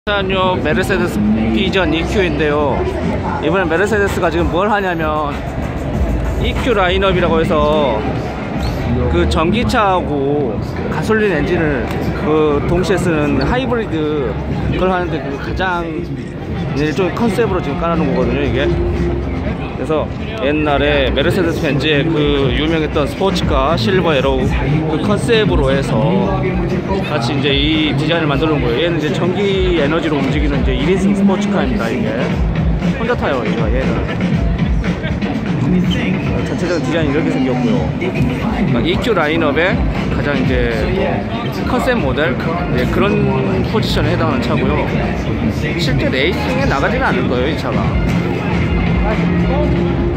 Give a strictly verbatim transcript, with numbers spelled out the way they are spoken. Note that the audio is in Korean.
요 메르세데스 비전 이큐인데요. 이번엔 메르세데스가 지금 뭘 하냐면 이큐 라인업이라고 해서 그 전기차하고 가솔린 엔진을 그 동시에 쓰는 하이브리드 그걸 하는데 그 가장 일종의 컨셉으로 지금 깔아놓은 거거든요, 이게. 그래서 옛날에 메르세데스 벤츠의 그 유명했던 스포츠카 실버 에로우 그 컨셉으로 해서 같이 이제 이 디자인을 만들어 놓은 거예요. 얘는 이제 전기 에너지로 움직이는 이제 일 인승 스포츠카입니다. 이게 혼자 타요, 이거. 얘는 전체적인 디자인이 이렇게 생겼고요. 이큐 라인업의 가장 이제 컨셉 모델, 네, 그런 포지션에 해당하는 차고요. 실제 레이싱에 나가지는 않을 거예요, 이 차가.